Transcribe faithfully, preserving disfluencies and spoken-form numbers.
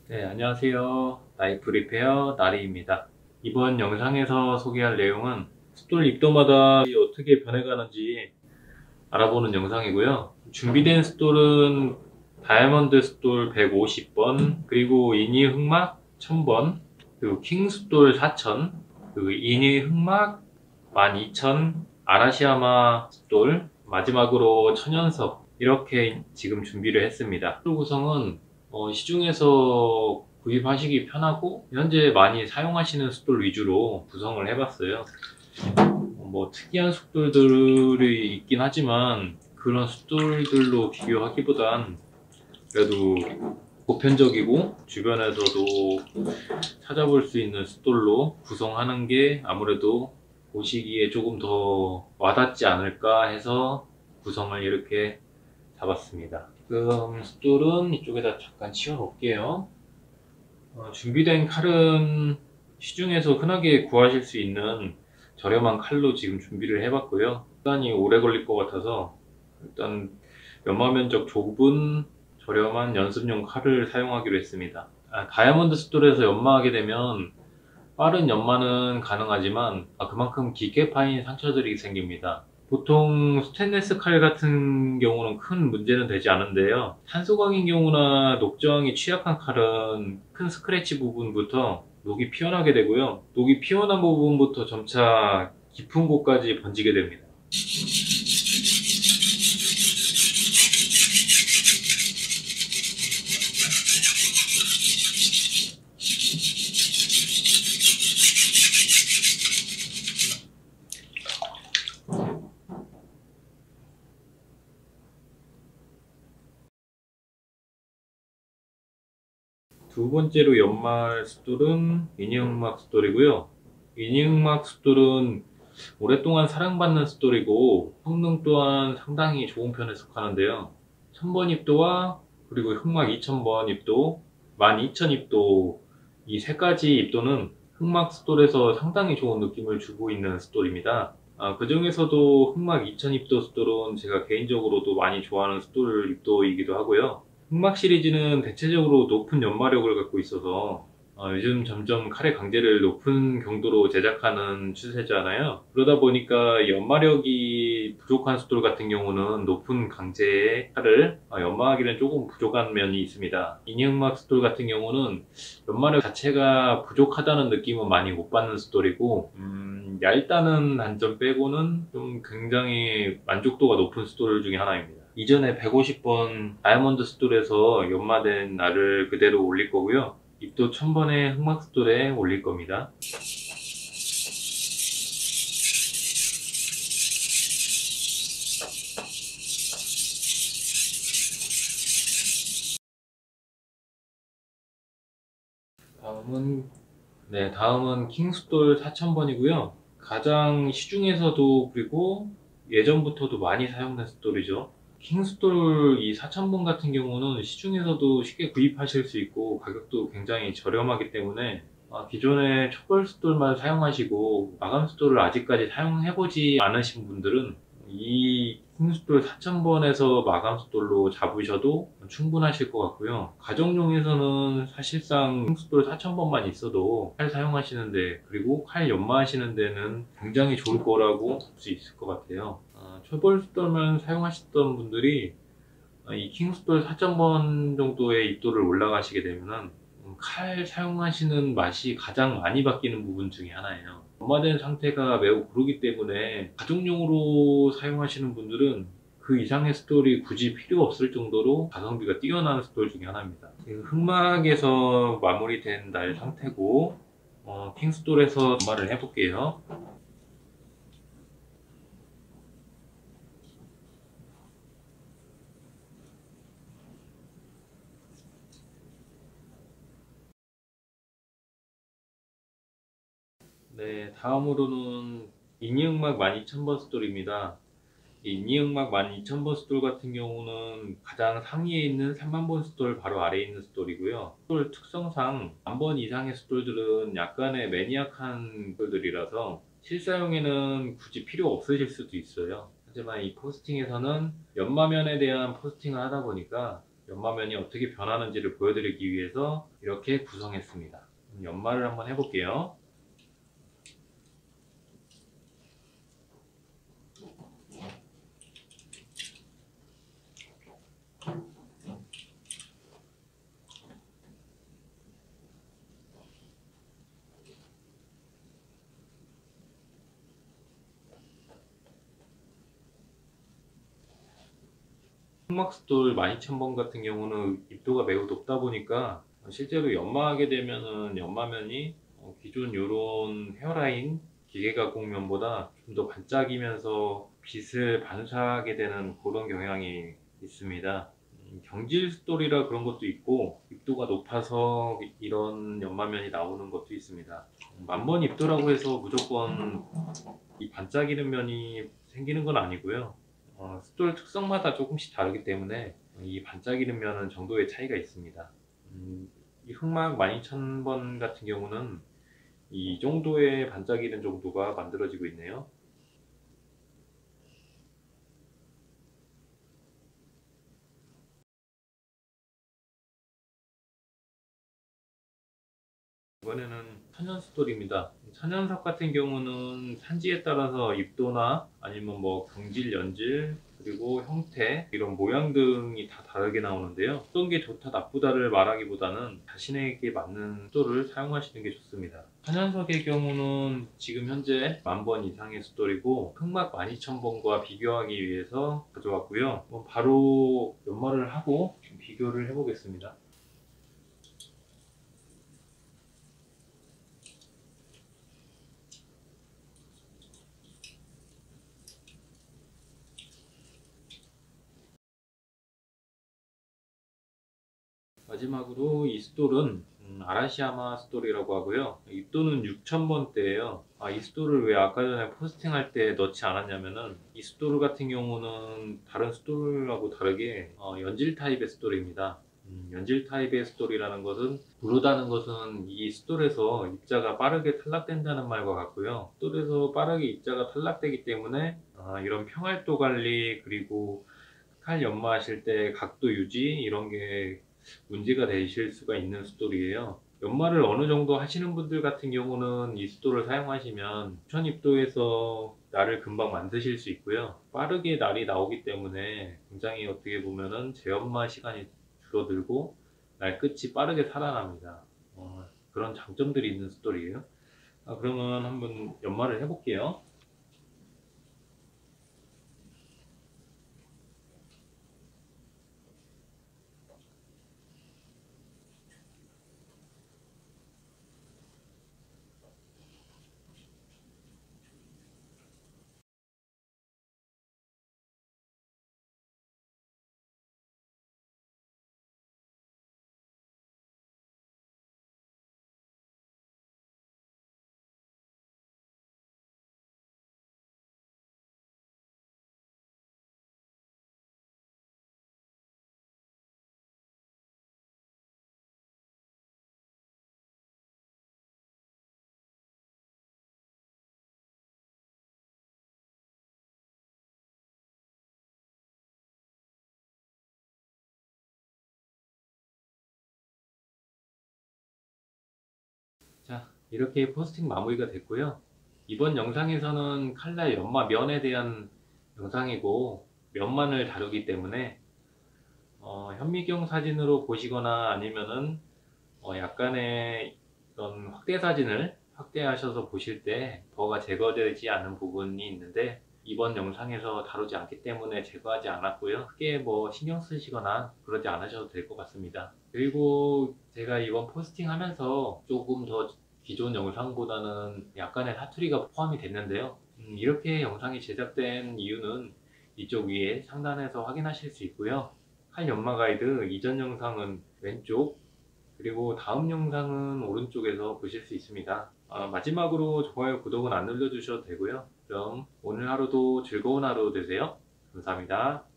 네, 안녕하세요. 나이프 리페어 나리입니다. 이번 영상에서 소개할 내용은 숫돌 입도마다 어떻게 변해가는지 알아보는 영상이고요. 준비된 숫돌은 다이아몬드 숫돌 백오십 번, 그리고 이니 흑막 천 번, 그리고 킹 숫돌 사천, 그리고 이니 흑막 만 이천, 아라시야마 숫돌, 마지막으로 천연석, 이렇게 지금 준비를 했습니다. 숫돌 구성은 어, 시중에서 구입하시기 편하고 현재 많이 사용하시는 숫돌 위주로 구성을 해봤어요. 뭐 특이한 숫돌들이 있긴 하지만 그런 숫돌들로 비교하기보단 그래도 보편적이고 주변에서도 찾아볼 수 있는 숫돌로 구성하는 게 아무래도 보시기에 조금 더 와닿지 않을까 해서 구성을 이렇게 잡았습니다. 지금 숫돌은 이쪽에다 잠깐 치워 놓을게요. 어, 준비된 칼은 시중에서 흔하게 구하실 수 있는 저렴한 칼로 지금 준비를 해봤고요. 시간이 오래 걸릴 것 같아서 일단 연마 면적 좁은 저렴한 연습용 칼을 사용하기로 했습니다. 아, 다이아몬드 숫돌에서 연마하게 되면 빠른 연마는 가능하지만 아, 그만큼 깊게 파인 상처들이 생깁니다. 보통 스테인리스 칼 같은 경우는 큰 문제는 되지 않은데요. 탄소광인 경우나 녹저항이 취약한 칼은 큰 스크래치 부분부터 녹이 피어나게 되고요. 녹이 피어난 부분부터 점차 깊은 곳까지 번지게 됩니다. 두 번째로 연말 숫돌은 이니흑막 숫돌이고요. 이니흑막 숫돌은 오랫동안 사랑받는 숫돌이고 성능 또한 상당히 좋은 편에 속하는데요. 천 번 입도와 그리고 흑막 이천 번 입도, 만 이천 입도, 이 세 가지 입도는 흑막 숫돌에서 상당히 좋은 느낌을 주고 있는 숫돌입니다. 아, 그 중에서도 흑막 이천 입도 숫돌은 제가 개인적으로도 많이 좋아하는 숫돌 입도이기도 하고요. 흑막 시리즈는 대체적으로 높은 연마력을 갖고 있어서 어, 요즘 점점 칼의 강제를 높은 경도로 제작하는 추세잖아요. 그러다 보니까 연마력이 부족한 숫돌 같은 경우는 높은 강제의 칼을 어, 연마하기는 조금 부족한 면이 있습니다. 인형막 숫돌 같은 경우는 연마력 자체가 부족하다는 느낌은 많이 못 받는 숫돌이고 음, 얇다는 단점 빼고는 좀 굉장히 만족도가 높은 숫돌 중에 하나입니다. 이전에 백오십 번 다이아몬드 숫돌에서 연마된 날을 그대로 올릴 거고요. 입도 천 번의 흑막 숫돌에 올릴 겁니다. 다음은 네, 다음은 킹 숫돌 사천 번이고요. 가장 시중에서도 그리고 예전부터도 많이 사용된 숫돌이죠. 킹 숫돌 이 사천 번 같은 경우는 시중에서도 쉽게 구입하실 수 있고 가격도 굉장히 저렴하기 때문에 아, 기존의 촛불 숫돌만 사용하시고 마감 숫돌을 아직까지 사용해보지 않으신 분들은 이 킹 숫돌 사천 번에서 마감 숫돌로 잡으셔도 충분하실 것 같고요. 가정용에서는 사실상 킹 숫돌 사천 번만 있어도 칼 사용하시는데 그리고 칼 연마하시는 데는 굉장히 좋을 거라고 볼 수 있을 것 같아요. 아, 초벌 숫돌만 사용하셨던 분들이 이 킹스돌 사천 번 정도의 입도를 올라가시게 되면은 칼 사용하시는 맛이 가장 많이 바뀌는 부분 중에 하나예요. 연마된 상태가 매우 고르기 때문에 가정용으로 사용하시는 분들은 그 이상의 스톨이 굳이 필요 없을 정도로 가성비가 뛰어난 스톨 중에 하나입니다. 흑막에서 마무리된 날 상태고 어, 킹스톨에서 연마를 해볼게요. 네, 다음으로는 이니흑막 만 이천 번 스톨입니다. 이 이니흑막 만 이천 번 스톨 같은 경우는 가장 상위에 있는 삼만 번 스톨 바로 아래에 있는 스톨이고요. 스톨 특성상 만 번 이상의 스톨들은 약간의 매니악한 스톨들이라서 실사용에는 굳이 필요 없으실 수도 있어요. 하지만 이 포스팅에서는 연마면에 대한 포스팅을 하다 보니까 연마면이 어떻게 변하는지를 보여드리기 위해서 이렇게 구성했습니다. 연마를 한번 해볼게요. 흑막스톨 만 이천 번 같은 경우는 입도가 매우 높다 보니까 실제로 연마하게 되면은 연마면이 기존 요런 헤어라인 기계 가공면보다 좀 더 반짝이면서 빛을 반사하게 되는 그런 경향이 있습니다. 음, 경질 스톨이라 그런 것도 있고 입도가 높아서 이런 연마면이 나오는 것도 있습니다. 만번 입도라고 해서 무조건 이 반짝이는 면이 생기는 건 아니고요. 어, 스톨 특성마다 조금씩 다르기 때문에 이 반짝이는 면은 정도의 차이가 있습니다. 음, 이 흑막 만 이천 번 같은 경우는 이 정도의 반짝이는 정도가 만들어지고 있네요. 이번에는 천연 스톨입니다. 천연석 같은 경우는 산지에 따라서 입도나 아니면 뭐 경질, 연질, 그리고 형태, 이런 모양 등이 다 다르게 나오는데요. 어떤 게 좋다 나쁘다를 말하기보다는 자신에게 맞는 스톨을 사용하시는 게 좋습니다. 천연석의 경우는 지금 현재 만 번 이상의 스톨이고 흑막 만 이천 번과 비교하기 위해서 가져왔고요. 바로 연마를 하고 비교를 해보겠습니다. 마지막으로 이 스톨은 음, 아라시야마 스톨이라고 하고요. 입도는 육천 번대예요. 아, 이 스톨을 왜 아까 전에 포스팅할 때 넣지 않았냐면은 이 스톨 같은 경우는 다른 스톨하고 다르게 어, 연질 타입의 스톨입니다. 음, 연질 타입의 스톨이라는 것은 부르다는 것은 이 스톨에서 입자가 빠르게 탈락된다는 말과 같고요. 스톨에서 빠르게 입자가 탈락되기 때문에 아, 이런 평활도 관리, 그리고 칼 연마하실 때 각도 유지 이런 게 문제가 되실 수가 있는 스톨이에요. 연마를 어느 정도 하시는 분들 같은 경우는 이 스톨을 사용하시면 천입도에서 날을 금방 만드실 수 있고요. 빠르게 날이 나오기 때문에 굉장히 어떻게 보면은 재연마 시간이 줄어들고 날 끝이 빠르게 살아납니다. 어, 그런 장점들이 있는 스톨이에요. 아, 그러면 한번 연마를 해볼게요. 자, 이렇게 포스팅 마무리가 됐고요. 이번 영상에서는 칼날 연마 면에 대한 영상이고 면만을 다루기 때문에 어, 현미경 사진으로 보시거나 아니면은 어, 약간의 그런 확대 사진을 확대하셔서 보실 때 버가 제거되지 않은 부분이 있는데 이번 영상에서 다루지 않기 때문에 제거하지 않았고요. 크게 뭐 신경 쓰시거나 그러지 않으셔도 될 것 같습니다. 그리고 제가 이번 포스팅 하면서 조금 더 기존 영상보다는 약간의 사투리가 포함이 됐는데요. 음, 이렇게 영상이 제작된 이유는 이쪽 위에 상단에서 확인하실 수 있고요. 칼 연마 가이드 이전 영상은 왼쪽, 그리고 다음 영상은 오른쪽에서 보실 수 있습니다. 아, 마지막으로 좋아요, 구독은 안 눌러주셔도 되고요. 그럼 오늘 하루도 즐거운 하루 되세요. 감사합니다.